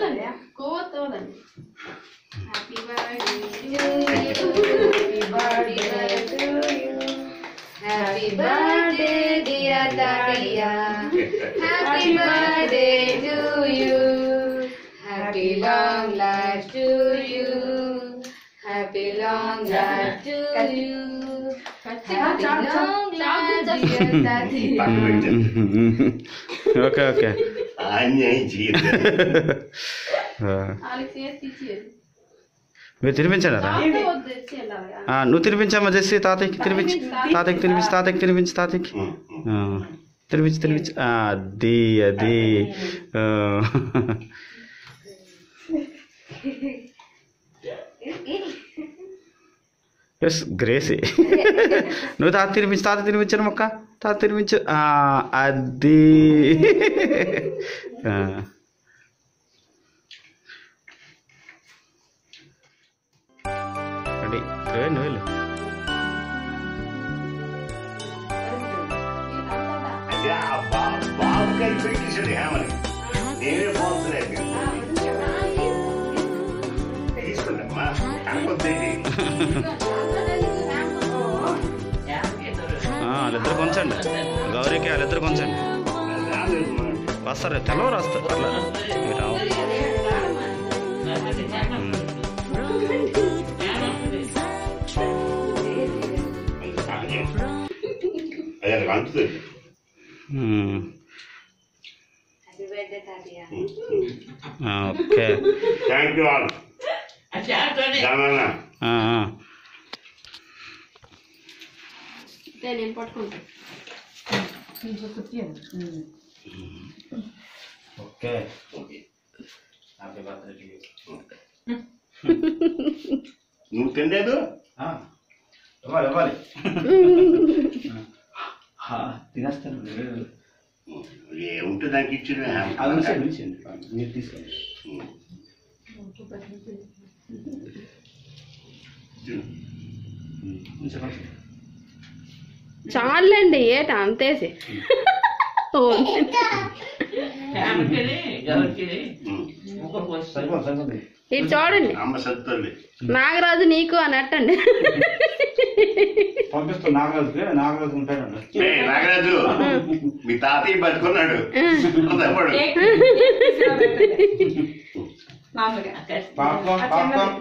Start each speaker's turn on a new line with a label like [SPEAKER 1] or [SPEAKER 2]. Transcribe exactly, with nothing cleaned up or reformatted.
[SPEAKER 1] Happy birthday to you. Happy birthday to you. Happy birthday dear Tatiya. Happy birthday to you. Happy long life to you. Happy long life to you. Happy long life dear Tatiya.
[SPEAKER 2] Okay, okay. మీరు తినిపించారా? నువ్వు తినిపించమ్మా Jessie, తాతయ్యకి తినిపించి, తాతయ్యకి తినిపించి, తాతయ్యకి తినిపించి, తాతయ్యకి తినిపించి తినిపించి. అది అది ఎస్ గ్రేసీ. నువ్వు తాత తినిపించి, తాత తినిపించాను మొక్క, తాత తినిపించు. అది రెడీ. నువ్వు వెళ్ళు. వాళ్ళిద్దరు కొంచండి, గౌరీకి వాళ్ళిద్దరు కొంచండి. వస్తారు, తెల్లవారు వస్తారు. అట్లా రావు. Okay,
[SPEAKER 3] thank you all.
[SPEAKER 1] నేను పట్టుకుంటా.
[SPEAKER 2] Okay, happy birthday to you.
[SPEAKER 3] నువ్వు తినలేదు?
[SPEAKER 2] ఇవ్వాలి ఇవ్వాలి, తినేస్తాను.
[SPEAKER 3] ఏముంటే దానికి ఇచ్చిన
[SPEAKER 2] మీరు తీసుకోండి.
[SPEAKER 1] చాలండి, ఏట అంతేసి. ఇది చూడండి, నాగరాజు నీకు అన్నట్టండి.
[SPEAKER 2] పంపిస్తాను నాగరాజుకి. నాగరాజు ఉంటాడండి.
[SPEAKER 3] నాగరాజు మీ తాతయ్య బతుకున్నాడు.
[SPEAKER 2] పాపం పాపం